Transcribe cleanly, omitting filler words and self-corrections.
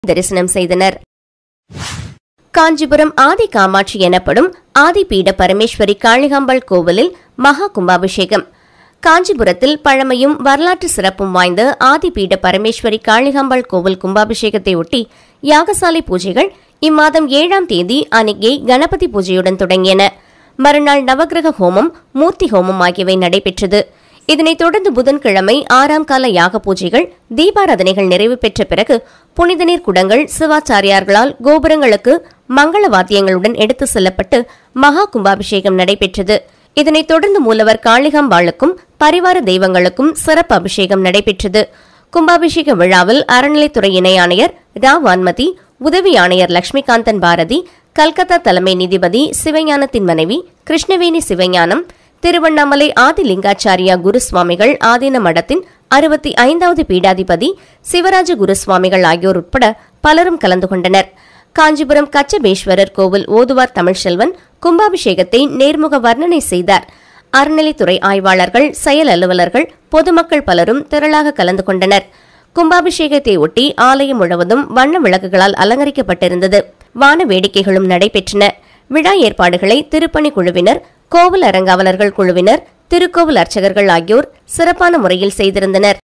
தரிசனம் செய்தனர். காஞ்சிபுரம் ஆதி காமாட்சி எனப்படும் ஆதிபீட பரமேஸ்வரி காளிகாம்பாள் கோவிலில் மகா கும்பாபிஷேகம். காஞ்சிபுரத்தில் பழமையும் வரலாற்று சிறப்பும் வாய்ந்த ஆதிபீட பரமேஸ்வரி காளிகாம்பாள் கோவில் கும்பாபிஷேகத்தை ஒட்டி யாகசாலை பூஜைகள் இம்மாதம் 7ஆம் தேதி அன்னிக்கே கணபதி பூஜையுடன் தொடங்கியன. மறுநாள் நவகிரக ஹோமம், மூர்த்தி ஹோமம் ஆகியவை நடைபெற்றது. இதனைத் தொடர்ந்து புதன்கிழமை 6ஆம் கால யாக பூஜைகள், தீபாராதனைகள் நிறைவு பெற்ற பிறகு புனித நீர் குடங்கள் சிவாச்சாரியார்களால் கோபுரங்களுக்கு மங்கள வாத்தியங்களுடன் எடுத்து செல்லப்பட்டு மகா கும்பாபிஷேகம் நடைபெற்றது. இதனைத் தொடர்ந்து மூலவர் காளிகாம்பாளுக்கும் பரிவார தெய்வங்களுக்கும் சிறப்பு அபிஷேகம் நடைபெற்றது. கும்பாபிஷேக விழாவில் அறநிலைத்துறை இணை ஆணையர் ரா வான்மதி, உதவி ஆணையர் லட்சுமிகாந்தன் பாரதி, கல்கத்தா தலைமை நீதிபதி சிவஞானத்தின் மனைவி கிருஷ்ணவேணி சிவஞானம், திருவண்ணாமலை ஆதிலிங்காச்சாரியா குருசுவாமிகள் ஆதீன மடத்தின் 65வது பீடாதிபதி சிவராஜ குருசுவாமிகள் ஆகியோர் உட்பட பலரும் கலந்து கொண்டனர். காஞ்சிபுரம் கச்சபேஸ்வரர் கோவில் ஓதுவார் தமிழ்செல்வன் கும்பாபிஷேகத்தை நேர்முக வர்ணனை செய்தார். அறநிலைத்துறை ஆய்வாளர்கள், செயல் அலுவலர்கள், பொதுமக்கள் பலரும் திரளாக கலந்து கொண்டனர். கும்பாபிஷேகத்தை ஒட்டி ஆலயம் முழுவதும் வண்ண விளக்குகளால் அலங்கரிக்கப்பட்டிருந்தது. வான வேடிக்கைகளும் நடைபெற்றன. விழா ஏற்பாடுகளை திருப்பணி குழுவினர், கோவில் அரங்காவலர்கள் குழுவினர், திருக்கோவில் அர்ச்சகர்கள் ஆகியோர் சிறப்பான முறையில் செய்திருந்தனர்.